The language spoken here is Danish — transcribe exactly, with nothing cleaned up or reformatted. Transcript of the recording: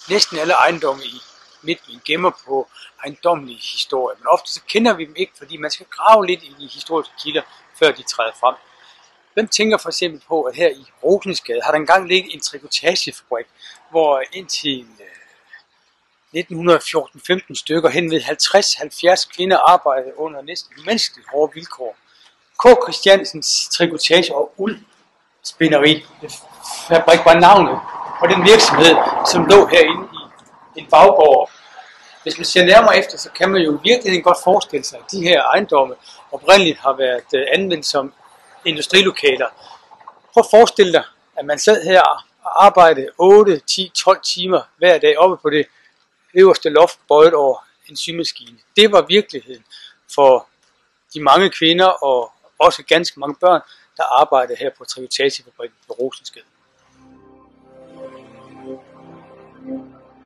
Næsten alle ejendomme i Midtbyen gemmer på ejendommelige historier, men ofte så kender vi dem ikke, fordi man skal grave lidt i de historiske kilder, før de træder frem. Hvem tænker for eksempel på, at her i Rosensgade har der engang ligget en trikotagefabrik, hvor indtil nitten fjorten femten stykker hen ved halvtreds til halvfjerds kvinder arbejdede under næsten menneskeligt hårde vilkår. K. Christiansens Trikotage- og Uldspinderi fabrik var navnet på den virksomhed, som lå herinde i en baggård. Hvis man ser nærmere efter, så kan man jo virkelig godt forestille sig, at de her ejendomme oprindeligt har været anvendt som industrilokaler. Prøv at forestille dig, at man sad her og arbejdede otte, ti, tolv timer hver dag oppe på det øverste loft bøjet over en symaskine. Det var virkeligheden for de mange kvinder og også ganske mange børn, der arbejdede her på Trikotagefabrikken på Rosensgade.